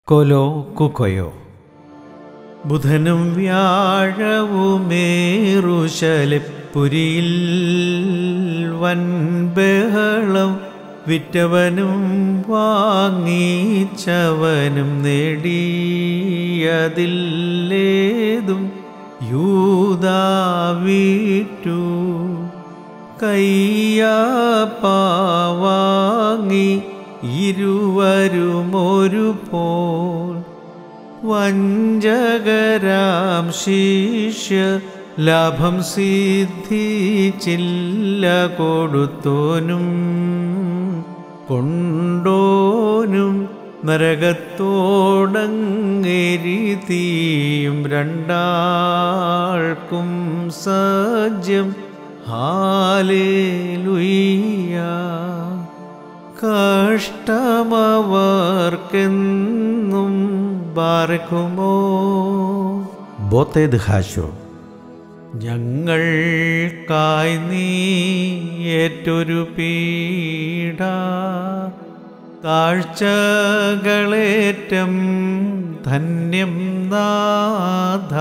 കൊലോ കുക്കൊയോ. ബുധനും വ്യാഴവുമേറുശലപ്പുരിയിൽ വൻബഹളം, വിറ്റവനും വാങ്ങിച്ചവനും നേടിയതില്ലേതും യൂദാ വിറ്റു. കയ്യാപ്പാവാങ്ങി ഇരുവരുമൊരുപോൽ, വഞ്ചകരാം ശിഷ്യ ലാഭം സിദ്ധിച്ചില്ല. കൊടുത്തോനും കൊണ്ടോനും നരകത്തോടങ്ങെരിതീയും രണ്ടാൾക്കും സജ്യം. ഹാലേലുയ്യ. കഷ്ടമവർക്കെന്നും ബാറക്കുമോ. ബോത്തേദ് ഹാശോ. ഞങ്ങൾക്കായി നീ ഏറ്റൊരു പീഡ, താഴ്ചകളേറ്റം ധന്യം നാഥ.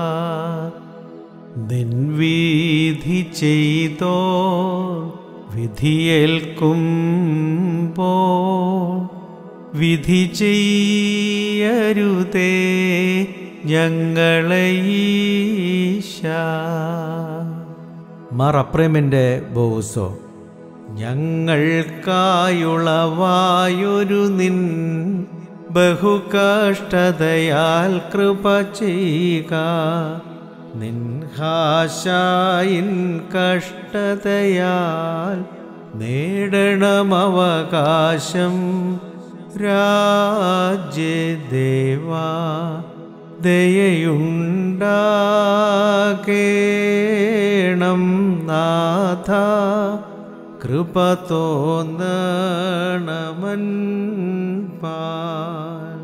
നിൻ വിധി ചെയ്തോ വിധിയേൽക്കുമ്പോ, വിധി ചെയ്യരുതേ ഞങ്ങളെ ഈശാ. മാർ അപ്രേമിൻ്റെ ബോവുസോ. ഞങ്ങൾക്കായുളവായൊരു നിൻ ബഹുകഷ്ടതയാൽ കൃപ ചെയ്യുക. നിൻ ഹാശായിൻ കഷ്ടതയാൽ നേടണമവകാശം. രാജ്യദേവാ ദയയുണ്ടാകേണം നാഥ. കൃപ തോന്നണമൻ പാൽ.